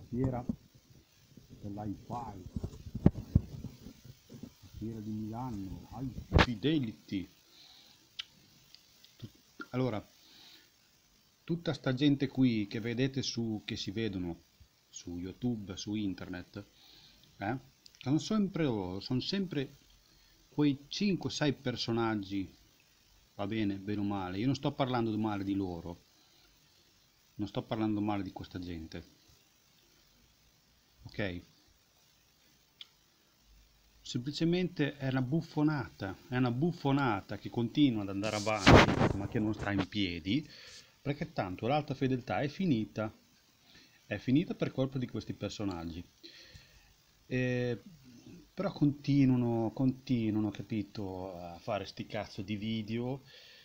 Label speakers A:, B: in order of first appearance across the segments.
A: fiera dell'iFi, la fiera di Milano, iFidelity. Allora, tutta sta gente qui che vedete che si vedono su YouTube, su internet, sono sempre quei 5-6 personaggi, va bene o male. Io non sto parlando male di loro, non sto parlando male di questa gente, ok? Semplicemente è una buffonata che continua ad andare avanti, ma che non sta in piedi, perché tanto l'alta fedeltà è finita per colpa di questi personaggi. E, però continuano, capito, a fare sti cazzo di video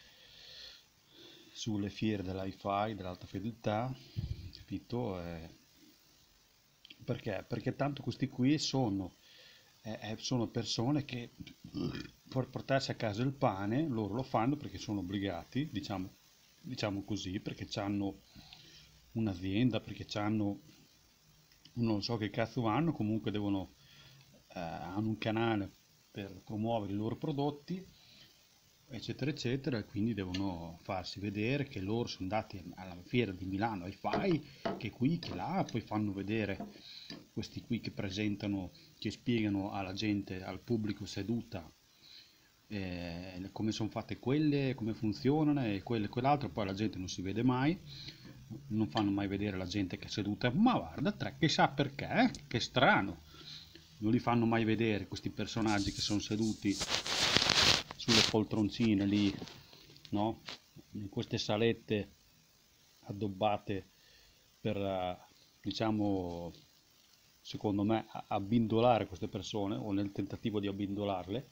A: sulle fiere dell'iFi, dell'alta fedeltà, capito? Perché? Perché tanto questi qui sono persone che per portarsi a casa il pane, loro lo fanno perché sono obbligati, diciamo così, perché hanno un'azienda, perché non so che cazzo hanno, comunque hanno un canale per promuovere i loro prodotti, eccetera eccetera, e quindi devono farsi vedere che loro sono andati alla fiera di Milano iFi, che qui, che là, poi fanno vedere questi qui che presentano, che spiegano alla gente, al pubblico seduta, come sono fatte quelle, come funzionano e quello e quell'altro, poi la gente non si vede mai, non fanno mai vedere la gente che è seduta, ma guarda te, chissà perché, che strano, non li fanno mai vedere questi personaggi che sono seduti sulle poltroncine lì, no? In queste salette addobbate per, diciamo, secondo me, abbindolare queste persone o nel tentativo di abbindolarle,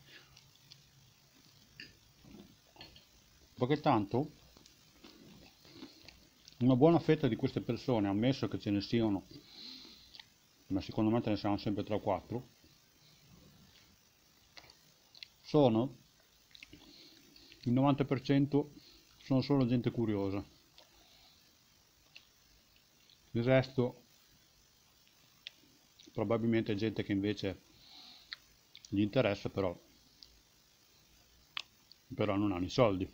A: perché tanto una buona fetta di queste persone, ammesso che ce ne siano, ma secondo me ce ne saranno sempre 3 o 4, sono il 90% sono solo gente curiosa. Il resto probabilmente è gente che invece gli interessa, però non hanno i soldi.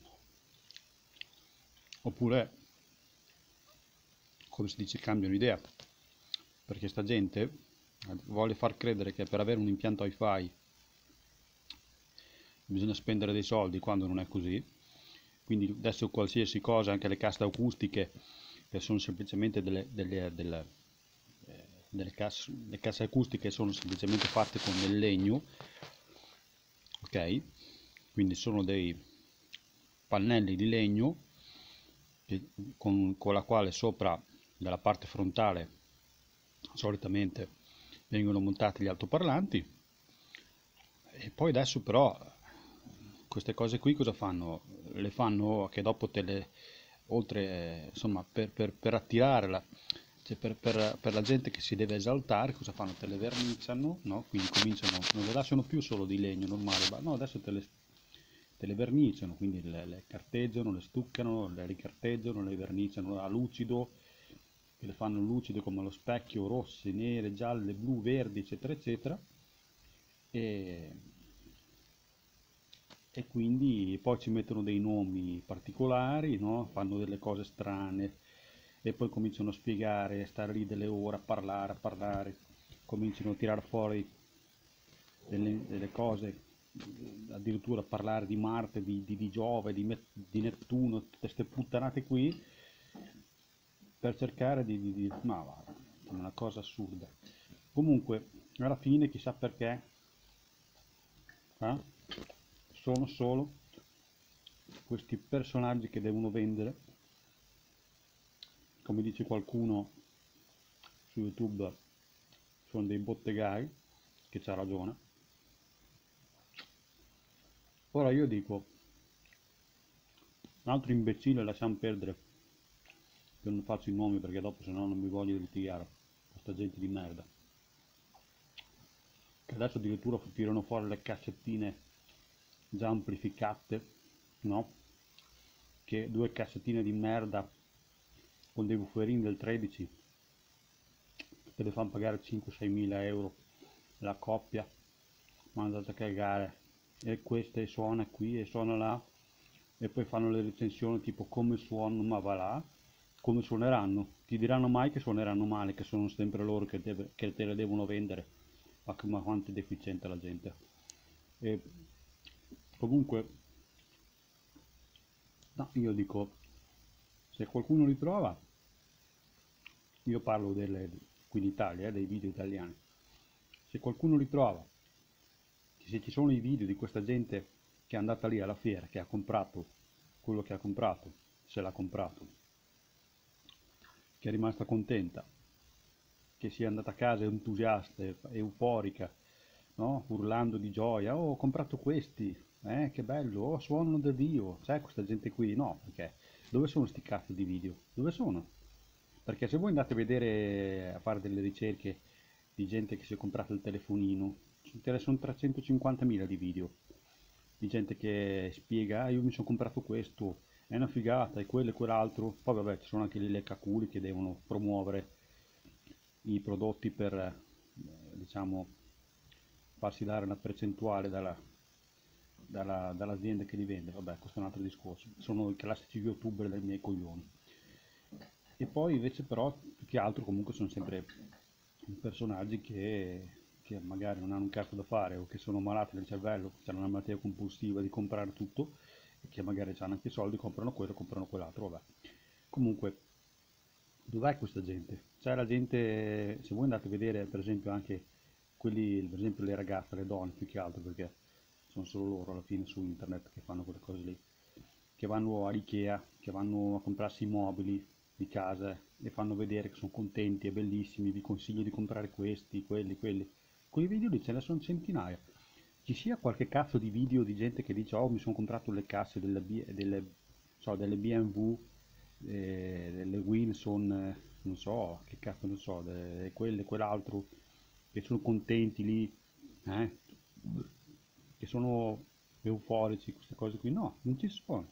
A: Oppure, come si dice, cambiano idea, perché sta gente vuole far credere che per avere un impianto Wi-Fi bisogna spendere dei soldi quando non è così. Quindi adesso qualsiasi cosa, anche le casse acustiche, che sono semplicemente le casse acustiche sono semplicemente fatte con del legno, ok? Quindi sono dei pannelli di legno con la quale sopra, dalla parte frontale, solitamente vengono montati gli altoparlanti. E poi adesso però queste cose qui cosa fanno? Le fanno che dopo oltre, insomma, per attirare cioè per la gente che si deve esaltare, cosa fanno? Te le verniciano, no? Quindi cominciano, non le lasciano più solo di legno normale, ma no, adesso te le verniciano, quindi le carteggiano, le stuccano, le ricarteggiano, le verniciano a lucido, che le fanno lucide come allo specchio, rosse, nere, gialle, blu, verdi, eccetera, eccetera. E, e quindi poi ci mettono dei nomi particolari, no? Fanno delle cose strane e poi cominciano a spiegare, a stare lì delle ore a parlare, cominciano a tirare fuori delle cose, addirittura a parlare di Marte, di Giove, di Nettuno, tutte queste puttanate qui, per cercare ma guarda, è una cosa assurda. Comunque, alla fine, chissà perché, eh, sono solo questi personaggi che devono vendere, come dice qualcuno su YouTube, sono dei bottegai, che c'ha ragione. Ora io dico, un altro imbecille lasciamo perdere, che non faccio i nomi perché dopo se no non mi voglio litigare, questa gente di merda, che adesso addirittura tirano fuori le cassettine già amplificate, no? Che 2 cassettine di merda con dei bufferini del 13 te le fanno pagare 5-6 mila euro la coppia, ma andate a cagare, e questa suona qui e suona là, e poi fanno le recensioni tipo come suonano, ma va là, come suoneranno, ti diranno mai che suoneranno male, che sono sempre loro che te le devono vendere, ma quanto è deficiente la gente. E comunque, no, io dico, se qualcuno li trova, io parlo qui in Italia, dei video italiani, se qualcuno li trova, se ci sono i video di questa gente che è andata lì alla fiera, che ha comprato quello che ha comprato, se l'ha comprato, che è rimasta contenta, che sia andata a casa entusiasta, euforica, no? Urlando di gioia, oh ho comprato questi, che bello, oh suonano da Dio, sai questa gente qui? No, perché dove sono sti cazzo di video? Dove sono? Perché se voi andate a vedere, a fare delle ricerche di gente che si è comprato il telefonino, ce ne sono 350.000 di video, di gente che spiega, io mi sono comprato questo, è una figata, e quello e quell'altro, poi vabbè ci sono anche le leccaculi che devono promuovere i prodotti per, diciamo, farsi dare una percentuale dall'azienda che li vende, vabbè questo è un altro discorso, sono i classici youtuber dei miei coglioni. E poi invece però più che altro comunque sono sempre personaggi che magari non hanno un cazzo da fare o che sono malati del cervello, che hanno una malattia compulsiva di comprare tutto e che magari hanno anche i soldi, comprano quello, comprano quell'altro, vabbè. Comunque, dov'è questa gente? C'è la gente, se voi andate a vedere per esempio anche quelli, per esempio le ragazze, le donne più che altro, perché sono solo loro alla fine su internet che fanno quelle cose lì, che vanno all'Ikea, che vanno a comprarsi i mobili di casa e fanno vedere che sono contenti e bellissimi, vi consiglio di comprare questi, quelli. Quei video lì ce ne sono centinaia. Ci sia qualche cazzo di video di gente che dice oh mi sono comprato le casse delle BMW, delle Winson, non so, che cazzo ne so, quelle, quell'altro, che sono contenti lì, eh, che sono euforici, queste cose qui, no, non ci sono.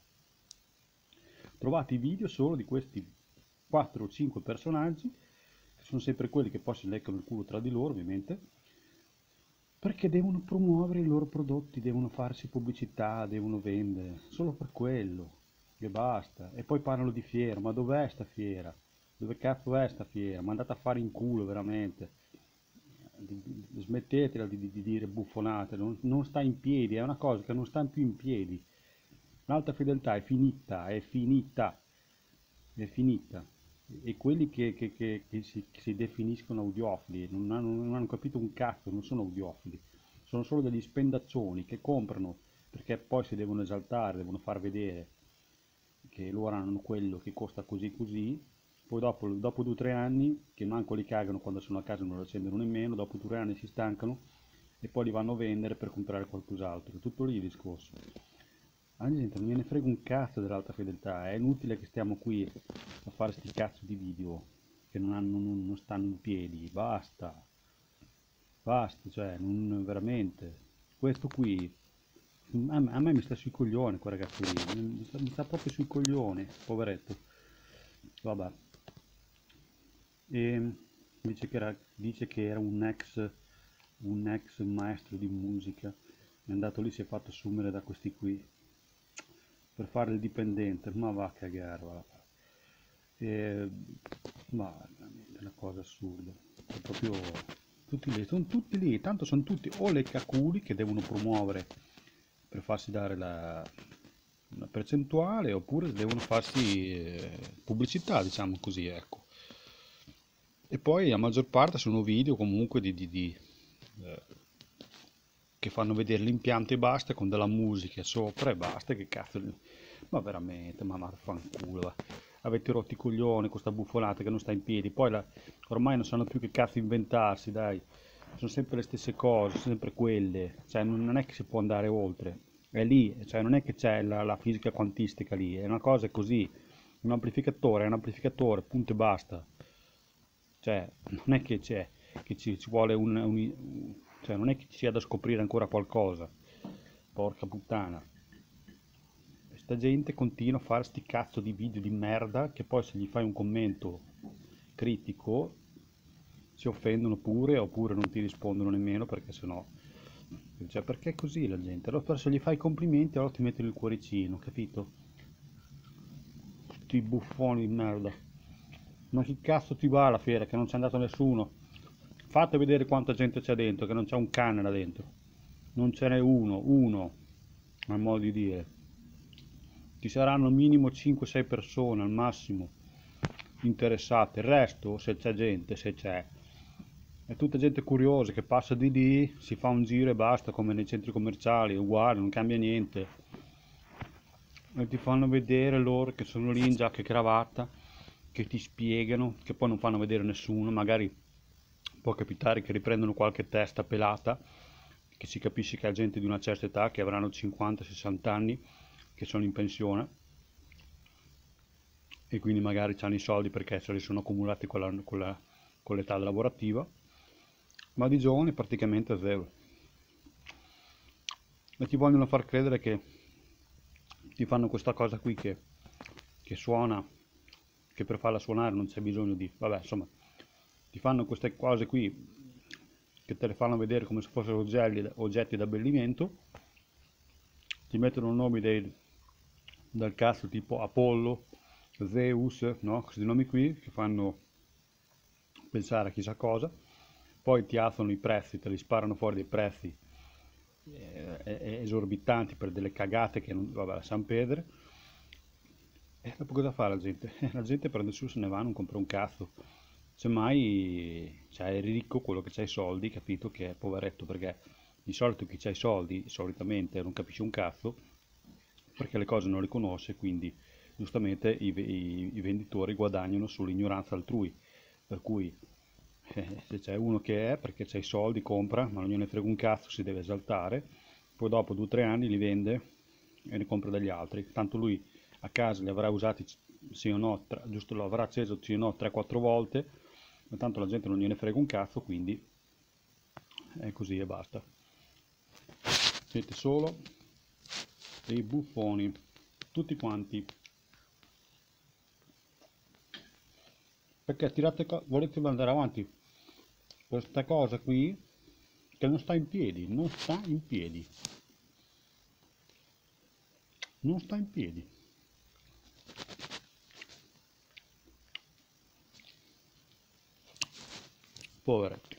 A: Trovate i video solo di questi 4 o 5 personaggi, che sono sempre quelli che poi si leccano il culo tra di loro, ovviamente, perché devono promuovere i loro prodotti, devono farsi pubblicità, devono vendere, solo per quello, e basta. E poi parlano di fiera, ma dov'è sta fiera? Dove cazzo è sta fiera? Ma andate a fare in culo veramente. Smettetela di dire buffonate, non sta in piedi, è una cosa che non sta più in piedi. L'alta fedeltà è finita, è finita, è finita. E quelli che si definiscono audiofili non hanno capito un cazzo, non sono audiofili, sono solo degli spendaccioni che comprano perché poi si devono esaltare, devono far vedere che loro hanno quello che costa così così, poi dopo 2 o 3 anni, che manco li cagano quando sono a casa non lo accendono nemmeno, dopo 2 o 3 anni si stancano e poi li vanno a vendere per comprare qualcos'altro, è tutto lì il discorso. La gente non gliene frega un cazzo dell'alta fedeltà, è inutile che stiamo qui a fare sti cazzo di video che non stanno in piedi, basta, cioè, non veramente. Questo qui, a me mi sta sui coglioni quel ragazzo lì, mi sta proprio sui coglioni, poveretto. Vabbè, e dice che era un ex maestro di musica, è andato lì, si è fatto assumere da questi qui per fare il dipendente, ma va a cagare, va. E, ma veramente è una cosa assurda, è proprio sono tutti lì, tanto sono tutti o le caculi che devono promuovere per farsi dare una percentuale, oppure devono farsi pubblicità, diciamo così, ecco. E poi la maggior parte sono video comunque eh, che fanno vedere l'impianto e basta, con della musica sopra e basta, che cazzo. Ma veramente, ma vaffanculo, va. Avete rotto i coglioni con sta buffonata che non sta in piedi, poi ormai non sanno più che cazzo inventarsi, dai. Sono sempre le stesse cose, sempre quelle, cioè non è che si può andare oltre, è lì, cioè non è che c'è la fisica quantistica lì, è una cosa così, un amplificatore è un amplificatore, punto e basta. Cioè, non è che c'è, che ci vuole cioè, non è che ci sia da scoprire ancora qualcosa. Porca puttana. E sta gente continua a fare sti cazzo di video di merda che poi se gli fai un commento critico si offendono pure, oppure non ti rispondono nemmeno perché sennò, cioè, perché è così la gente? Allora se gli fai i complimenti allora ti mettono il cuoricino, capito? Tutti i buffoni di merda. Ma chi cazzo ti va alla fiera che non c'è andato nessuno? Fate vedere quanta gente c'è dentro, che non c'è un cane là dentro. Non ce n'è uno, al modo di dire. Ci saranno minimo 5-6 persone al massimo interessate. Il resto, se c'è gente, se c'è, è tutta gente curiosa che passa di lì, si fa un giro e basta, come nei centri commerciali, è uguale, non cambia niente. E ti fanno vedere loro che sono lì in giacca e cravatta, che ti spiegano, che poi non fanno vedere nessuno, magari può capitare che riprendono qualche testa pelata, che si capisce che è gente di una certa età, che avranno 50-60 anni, che sono in pensione, e quindi magari hanno i soldi perché se li sono accumulati con l'età lavorativa, ma di giovani praticamente zero. E ti vogliono far credere che ti fanno questa cosa qui che suona, che per farla suonare non c'è bisogno di, vabbè, insomma, ti fanno queste cose qui che te le fanno vedere come se fossero oggetti d'abbellimento, ti mettono nomi del cazzo tipo Apollo, Zeus, no? Questi nomi qui che fanno pensare a chissà cosa, poi ti alzano i prezzi, te li sparano fuori dei prezzi esorbitanti per delle cagate che non, vabbè, San Pedro. E dopo cosa fa la gente? La gente prende su, se ne va, non compra un cazzo. Semmai cioè, è ricco quello che c'ha i soldi, capito che è poveretto, perché di solito chi c'ha i soldi solitamente non capisce un cazzo perché le cose non le conosce, quindi giustamente i venditori guadagnano sull'ignoranza altrui, per cui se c'è uno che è perché c'ha i soldi compra, ma non gliene frega un cazzo, si deve esaltare, poi dopo 2 o 3 anni li vende e ne compra dagli altri, tanto lui a casa li avrà usati sì o no, giusto lo avrà acceso sì o no 3-4 volte, ma tanto la gente non gliene frega un cazzo, quindi è così e basta. Siete solo dei buffoni, tutti quanti. Perché volete andare avanti questa cosa qui che non sta in piedi, non sta in piedi, non sta in piedi. Poveretti.